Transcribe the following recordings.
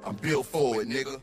I'm built for it, nigga.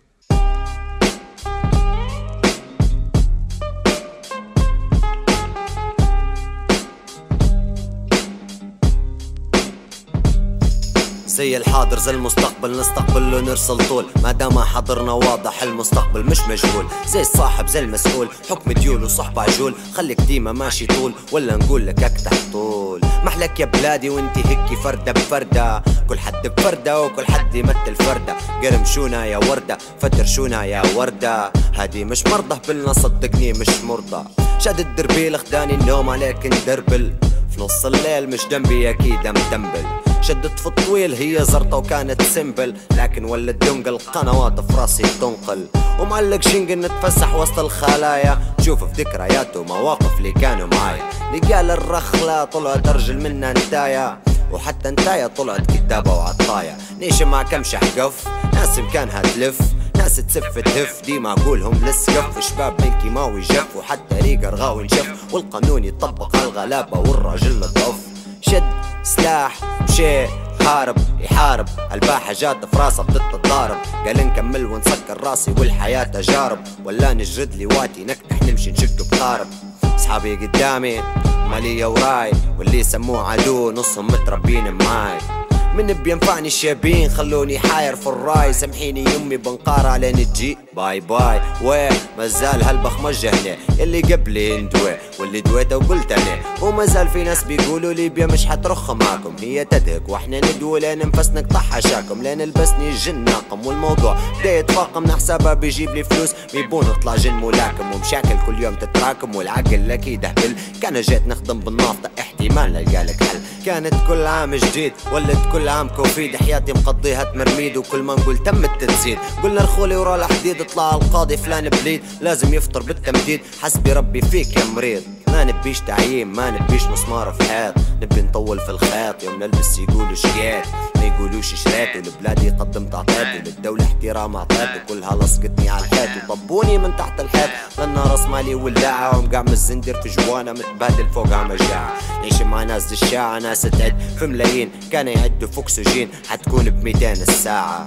زي الحاضر زي المستقبل نستقبل ونرسل طول، ما دام حضرنا واضح المستقبل مش مجهول. زي الصاحب زي المسؤول، حكم ديول وصحب عجول، خليك ديما ماشي طول ولا نقول لك اكتح طول. محلك يا بلادي وانتي هيكي فردة بفردة، كل حد بفردة وكل حد يمثل فردة. قرمشونا يا وردة فترشونا يا وردة، هادي مش مرضى بالنا صدقني مش مرضى. شاد الدربيل خداني النوم عليك ندربل، في نص الليل مش جنبي اكيد مدنبل. شدت في الطويل هي زرطة وكانت سمبل، لكن ولد دنقل قنوات في راسي تنقل. ومعلق شنقل نتفسح وسط الخلايا، شوف في ذكريات ومواقف اللي كانوا معايا. لقال الرخلة طلعت ارجل منا نتايا، وحتى نتايا طلعت كتابة وعطايا. نيش مع كم شحقف ناس مكانها تلف، ناس تسف تهف ديما اقولهم للسقف. شباب ملكي ماوي جف وحتى ريقة رغاوي نشف، والقانون يطبق على الغلابة والراجل متوف. شد سلاح مشي هارب يحارب، الباحة جات في راسه بدت تضارب. قال نكمل ونسكر راسي والحياة تجارب، ولا نجرد لي واتي نكتح نمشي نشد بقارب. صحابي قدامي مالية وراي، واللي سموه عدو نصهم متربين معاي. من بينفعني الشابين خلوني حاير في الراي، سامحيني يمي بنقارع لين تجي باي باي. وين مازال هالبخ مجهني اللي قبلي ندوي، واللي دويته وقلت انا. ومازال في ناس بيقولوا ليبيا مش حترخ معاكم، هي تدهك واحنا ندوي لين نفس نقطع حشاكم. لين لبسني الجن ناقم والموضوع بدا يتفاقم، نحسبها بيجيب لي فلوس ميبون نطلع جن ملاكم. ومشاكل كل يوم تتراكم والعقل اكيد اهبل. كان جيت نخدم بالنافطة احتمال نلقالك حل. كانت كل عام جديد ولد كل عام كوفيد، حياتي مقضيها تمرميد وكل ما نقول تمت تزيد. قلنا رخولي ورا الحديد طلع القاضي فلان بليد، لازم يفطر بالتمديد حسبي ربي فيك يا مريض. ما نبيش تعيين ما نبيش مسمار في حيط، نبي نطول في الخيط يوم نلبس يقولوا شقيت ما يقولوش شريت. ولبلادي قدمت عطيت وللدولة احترام عطيت، وكلها لصقتني على الحيط وطبوني من تحت الحيط. لأن راس مالي ولاعة ومقع من الزندر في جوانا متبادل فوقها مجاعة. نعيش مع ناس الشاعة ناس تعد في ملايين، كانوا يعدوا في اكسجين حتكون ب200 الساعة.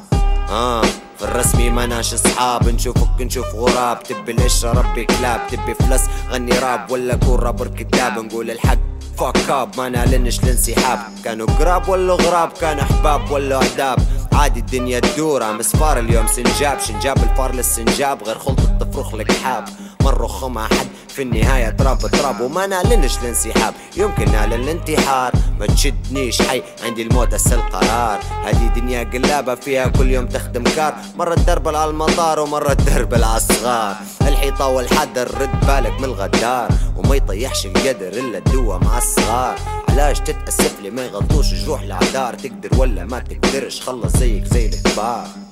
في الرسمي مناش اصحاب، نشوفك نشوف غراب. تبي القشرة ربي كلاب، تبي فلس غني راب ولا كون رابر كداب. نقول الحق فاك اب ما نعلنش الانسحاب. كانوا قراب ولا غراب، كانوا احباب ولا عداب. عادي الدنيا تدور مسفار اليوم سنجاب. شنجاب الفار للسنجاب غير خلطة تفرخ لك حاب. ما نرخ مع حد في النهاية تراب تراب، وما نعلنش الانسحاب يمكن نعلن الانتحار. ما تشدنيش حي عندي الموت هسه القرار. هذه دنيا قلابة فيها كل يوم تخدم كار، مرة تدربل على المطار ومرة تدربل على الصغار. الحيطة والحذر رد بالك من الغدار، وما يطيحش القدر الا الدوا مع الصغار. علاش تتأسف لي ما يغلطوش جروح العدار، تقدر ولا ما تقدرش خلص زيك زي الكبار.